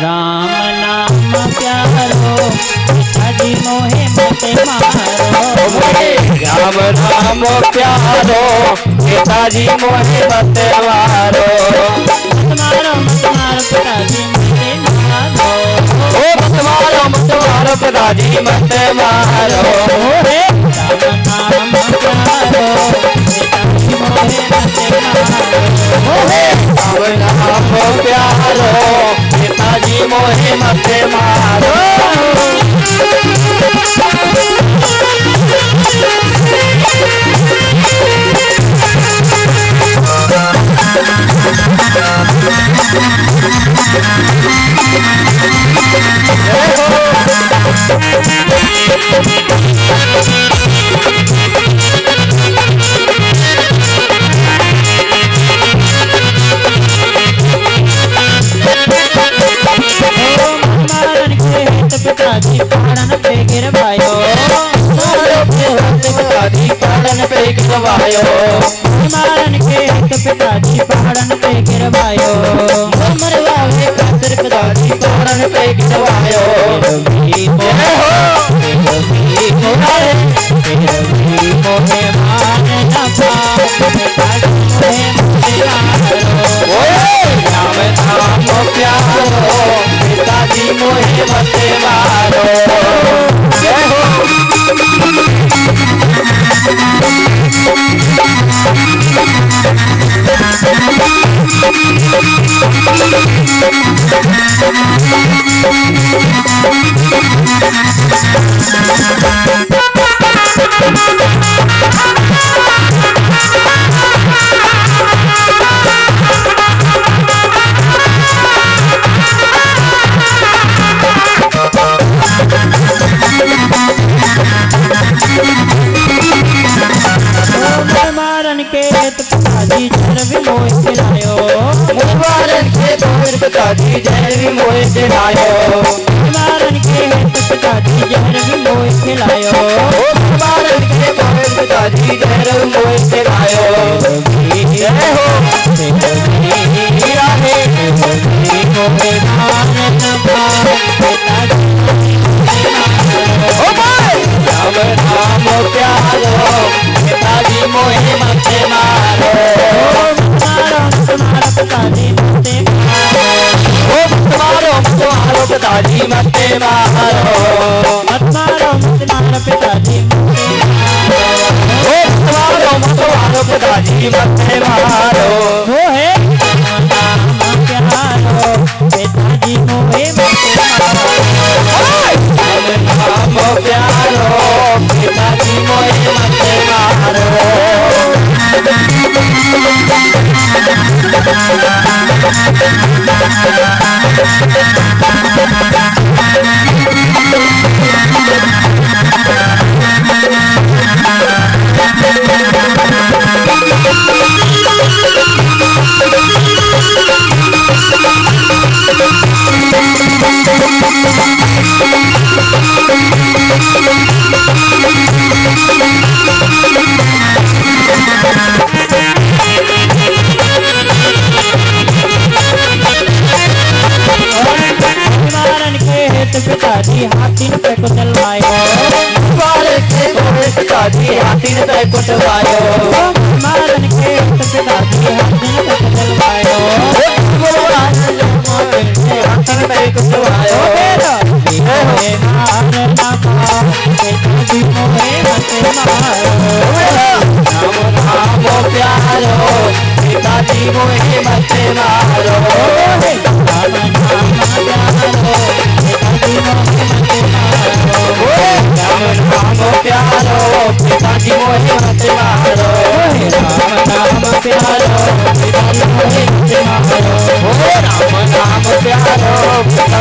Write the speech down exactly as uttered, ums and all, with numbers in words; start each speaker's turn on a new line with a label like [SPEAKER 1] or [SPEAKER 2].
[SPEAKER 1] राम नाम प्यारो पिताजी मोहे मत मारो।
[SPEAKER 2] राम नाम प्यारो पिताजी मोहे मत मारो।
[SPEAKER 1] मत मारो मत मारो पिताजी मत मारो।
[SPEAKER 2] ओ मत मारो मत मारो पिताजी मत मारो।
[SPEAKER 1] राम नाम प्यारो पिताजी मोहे मत मारो।
[SPEAKER 2] राम नाम प्यारो पिताजी मोहे मत मारो।
[SPEAKER 1] पिताजी पहाड़न पे गिरवायो।
[SPEAKER 2] पिताजी पहाड़न पे गिरवायो।
[SPEAKER 1] मारन के हथ पिताजी पहाड़न पे गिरवायो।
[SPEAKER 2] मरवावे खातिर पिताजी पहाड़न पे गिरवायो।
[SPEAKER 1] मोहे मान न पाओ पिताजी मोहे मत मारो।
[SPEAKER 2] राम नाम प्यारो पिताजी मोहे मत मारो। जय हो।
[SPEAKER 1] मारन के पिताजी जहर भी मोहे खिलायो।
[SPEAKER 2] मारन के पिताजी जहर भी मोहे खिलायो।
[SPEAKER 1] मारन के पिताजी जहर भी मोहे खिलायो।
[SPEAKER 2] मारन के पिताजी जहर भी मोहे खिलायो। जय हो।
[SPEAKER 1] मोहे मान न पाओ पिताजी
[SPEAKER 2] राम नाम प्यारो पिताजी मोहे मत मारो।
[SPEAKER 1] मारो तुम्हारा पिताजी मत मारो।
[SPEAKER 2] मत मारो मत मारो पिताजी मत मारो।
[SPEAKER 1] मत मारो मत मारो पिताजी
[SPEAKER 2] मत मारो मत मारो पिताजी मत मारो।
[SPEAKER 1] वो है नाम प्यारो पिताजी मोहे मत मारो।
[SPEAKER 2] नाम प्यारो पिताजी मोहे मत मारो।
[SPEAKER 1] पिताजी हाथी पे कुचलवायो।
[SPEAKER 2] पिताजी हाथी पे कुचलवायो।
[SPEAKER 1] मारन के पिताजी हाथी पे कुचलवायो।
[SPEAKER 2] हाथी पे कुचलवायो।
[SPEAKER 1] मोहे मान न पाओ पिताजी मोहे मत मारो।
[SPEAKER 2] राम नाम प्यारो पिताजी मोहे मत मारो।
[SPEAKER 1] राम नाम प्यारो पिताजी मोहे मत मारो।
[SPEAKER 2] राम नाम प्यारो पिताजी मोहे मत मारो।
[SPEAKER 1] राम नाम प्यारो पिताजी मोहे मत मारो।
[SPEAKER 2] राम नाम प्यारो